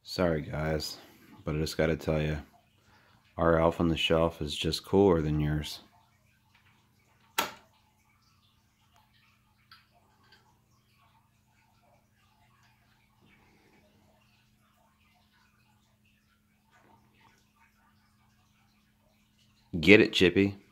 Sorry guys, but I just gotta tell you, our Elf on the Shelf is just cooler than yours. Get it, Chippy?